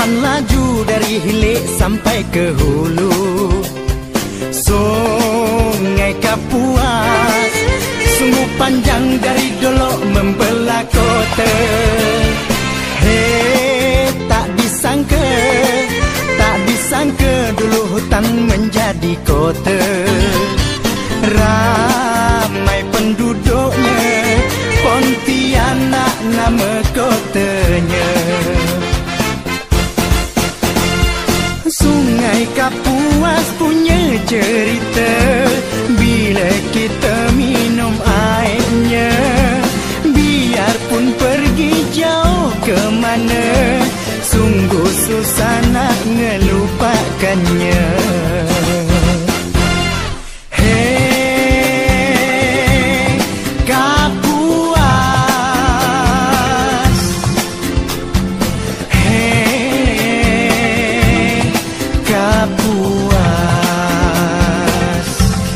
Sampan laju dari hilir sampai ke hulu. Sungai Kapuas sungguh panjang dari Dolok membelah kota. Hei, tak disangka dulu hutan menjadi kota. Ramai penduduknya, Pontianak nama kotanya. Sungai Kapuas punya cerita bila kita minum airnya. Biarpun pergi jauh ke mana, sungguh susah nak ngelupakannya. Hei Kapuas, hei Kapuas.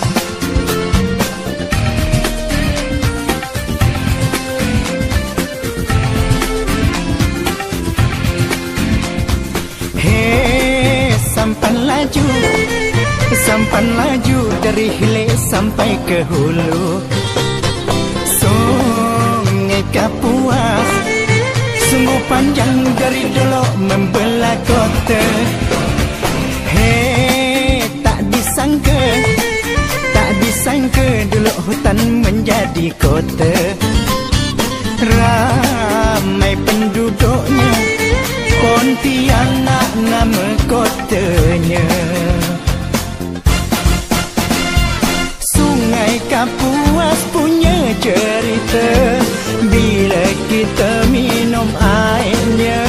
Hei, sampan laju dari hilir sampai ke hulu. Sungai Kapuas sungguh panjang dari Dolok membelah kota. Hei, tak disangka dulu hutan menjadi kota. Ramai penduduknya, Pontianak nama kotanya. Sungai Kapuas punya cerita bila kita minum airnya.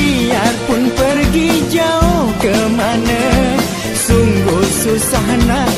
Biarpun pergi jauh ke mana, sungguh susah nak